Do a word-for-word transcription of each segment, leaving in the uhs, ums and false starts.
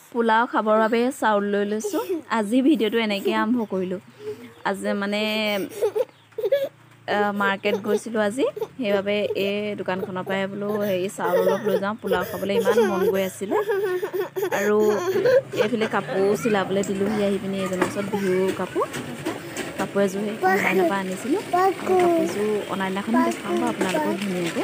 পোলাও খাবৰ বাবে চাউল লৈ লৈছোঁ আজি ভিডিঅ'টো এনেকৈ আৰম্ভ কৰিলোঁ আজি মানে মাৰ্কেট গৈছিলোঁ আজি সেইবাবে এই দোকানখনৰ পৰাই বোলো হেৰি চাউল অলপ লৈ যাওঁ পোলাও খাবলৈ ইমান মন গৈ আছিলে আৰু এইফালে কাপোৰ চিলাবলৈ দিলোঁহি আহি পিনি এজনৰ ওচৰত বিহুৰ কাপোৰ কাপোৰ এযোৰ সেই অনলাইনৰ পৰা আনিছিলোঁ কাপোৰযোৰ অনলাইনখন দেখাম বাৰু আপোনালোকক ধুনীয়াকৈ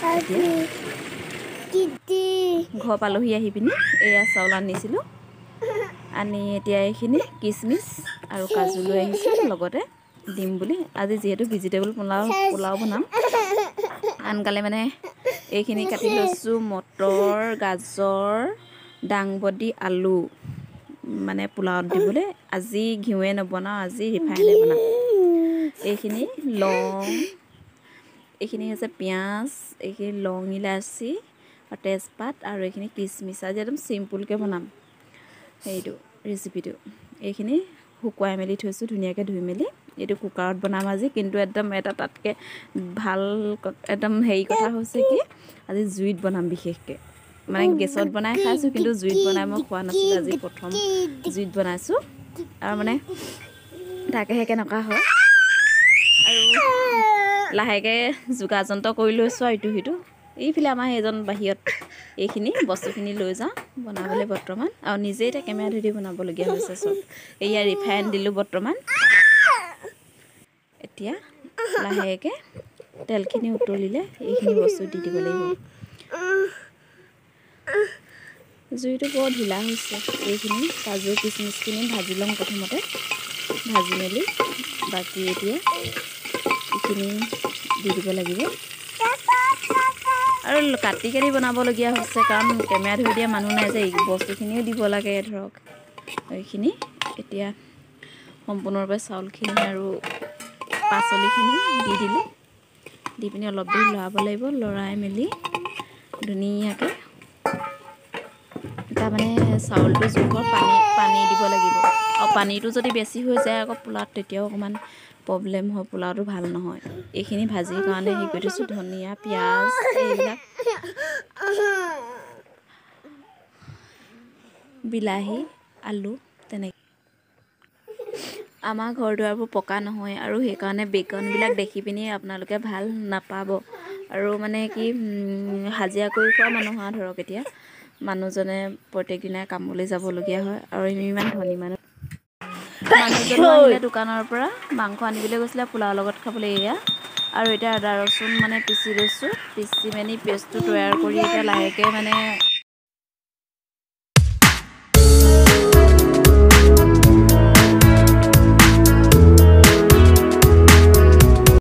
ঘৰ পালোহি আহি পিনি এয়া চাউল আনিছিলোঁ আনি এতিয়া এইখিনি কিচমিচ আৰু কাজু লৈ আহিছোঁ লগতে দিম বুলি আজি যিহেতু ভেজিটেবল পোলাও পোলাও বনাম আনকালে মানে এইখিনি কাটি লৈছোঁ মটৰ গাজৰ দাংবডি আলু মানে পোলাওত দিবলৈ আজি ঘিউৱে নবনাওঁ আজি ৰিফাইনে বনাম এইখিনি লং এইখিনি হৈছে পিঁয়াজ এইখিনি লং ইলাচি তেজপাত আৰু এইখিনি কিচমিচ আজি একদম চিম্পুলকৈ বনাম সেইটো ৰেচিপিটো এইখিনি শুকুৱাই মেলি থৈছোঁ ধুনীয়াকৈ ধুই মেলি এইটো কুকাৰত বনাম আজি কিন্তু একদম এটা তাতকৈ ভাল একদম হেৰি কথা হৈছে কি আজি জুইত বনাম বিশেষকৈ মানে গেছত বনাই খাইছোঁ কিন্তু জুইত বনাই মই খোৱা নাছিলোঁ আজি প্ৰথম জুইত বনাইছোঁ আৰু মানে তাকেহে কেনেকুৱা হয় আৰু লাহেকৈ যোগাৰ যন্ত্ৰ কৰি লৈছোঁ আৰু ইটো সিটো এইফালে আমাৰ সেইজন বাহিৰত এইখিনি বস্তুখিনি লৈ যাওঁ বনাবলৈ বৰ্তমান আৰু নিজেই এতিয়া কেমেৰা ধৰি দি বনাবলগীয়া হৈছে চব এয়া ৰিফাইন দিলোঁ বৰ্তমান এতিয়া লাহেকৈ তেলখিনি উতলিলে এইখিনি বস্তু দি দিব লাগিব জুইটো বৰ ঢিলা হৈছে এইখিনি কাজু কিচমিচখিনি ভাজি ল'ম প্ৰথমতে ভাজি মেলি বাকী এতিয়া এইখিনি দি দিব লাগিব আৰু কাটি কাটি বনাবলগীয়া হৈছে কাৰণ কেমেৰা ধৰি দিয়া মানুহ নাই যে এই বস্তুখিনিও দিব লাগে ধৰক এইখিনি এতিয়া সম্পূৰ্ণৰূপে চাউলখিনি আৰু পাচলিখিনি দি দিলোঁ দি পিনি অলপ দেৰি লৰাব লাগিব লৰাই মেলি ধুনীয়াকৈ তাৰমানে চাউলটো জোখৰ পানী পানী দিব লাগিব আৰু পানীটো যদি বেছি হৈ যায় আকৌ পোলাওত তেতিয়াও অকণমান প্ৰব্লেম হয় পোলাওটো ভাল নহয় এইখিনি ভাজিৰ কাৰণে হেৰি কৰি থৈছোঁ ধনিয়া পিঁয়াজ এইবিলাক বিলাহী আলু তেনেকৈ আমাৰ ঘৰ দুৱাৰবোৰ পকা নহয় আৰু সেইকাৰণে বেকগ্ৰাউণ্ডবিলাক দেখি পিনি আপোনালোকে ভাল নাপাব আৰু মানে কি হাজিৰা কৰি খোৱা মানুহ আৰু ধৰক এতিয়া মানুহজনে প্ৰত্যেক দিনাই কামলৈ যাবলগীয়া হয় আৰু ইমান ধনী মানুহ মানুহজন আহিলে দোকানৰ পৰা মাংস আনিবলৈ গৈছিলে পোলাওৰ লগত খাবলৈ এয়া আৰু এতিয়া আদা ৰচুন মানে পিচি লৈছোঁ পিচি মেলি পেষ্টটো তৈয়াৰ কৰি এতিয়া লাহেকৈ মানে